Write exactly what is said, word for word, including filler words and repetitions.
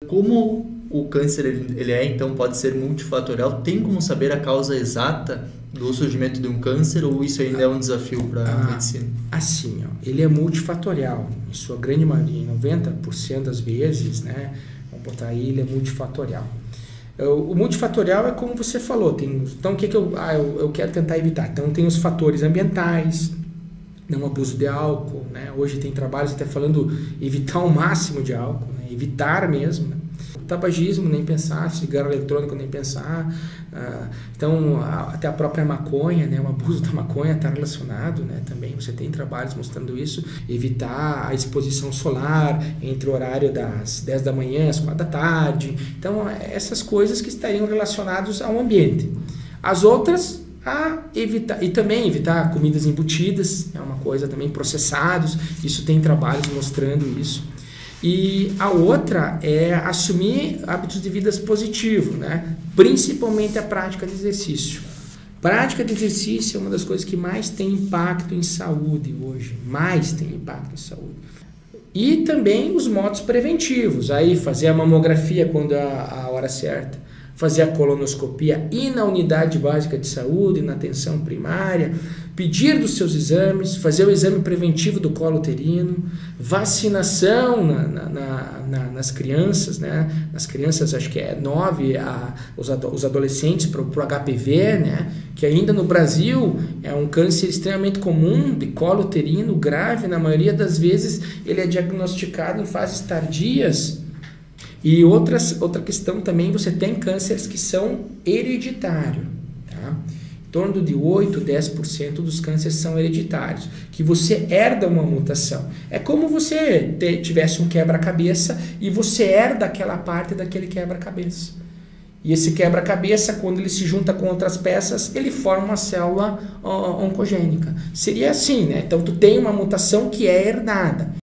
Como o câncer ele, ele é, então, pode ser multifatorial? Tem como saber a causa exata do surgimento de um câncer ou isso ainda é um desafio para a ah, medicina? Assim, ó, ele é multifatorial. Em sua grande maioria, noventa por cento das vezes, né, vamos botar aí, ele é multifatorial. O multifatorial é como você falou. Tem, então, o que, que eu, ah, eu, eu quero tentar evitar? Então, tem os fatores ambientais, não abuso de álcool, né? Hoje tem trabalhos até falando evitar o máximo de álcool, né? Evitar mesmo, né? Tabagismo, nem pensar, cigarro eletrônico, nem pensar. Ah, então, a, até a própria maconha, né? O abuso da maconha está relacionado, né? Também você tem trabalhos mostrando isso. Evitar a exposição solar entre o horário das dez da manhã às quatro da tarde. Então, essas coisas que estariam relacionadas ao ambiente. As outras, a evitar, e também evitar comidas embutidas, é uma coisa também, processados, isso tem trabalhos mostrando isso. E a outra é assumir hábitos de vida positivos, né? Principalmente a prática de exercício. Prática de exercício é uma das coisas que mais tem impacto em saúde hoje, mais tem impacto em saúde. E também os modos preventivos, aí fazer a mamografia quando é a hora certa, fazer a colonoscopia, ir na unidade básica de saúde, na atenção primária, pedir dos seus exames, fazer o exame preventivo do colo uterino, vacinação na, na, na, nas crianças, né? Nas crianças, acho que é nove, a, os, ado, os adolescentes para o H P V, né? Que ainda no Brasil é um câncer extremamente comum de colo uterino, grave, na maioria das vezes ele é diagnosticado em fases tardias. E outras, outra questão também, você tem cânceres que são hereditários, tá? Em torno de oito, dez por cento dos cânceres são hereditários, que você herda uma mutação. É como você te, tivesse um quebra-cabeça e você herda aquela parte daquele quebra-cabeça. E esse quebra-cabeça, quando ele se junta com outras peças, ele forma uma célula ó, oncogênica. Seria assim, né? Então, tu tem uma mutação que é herdada.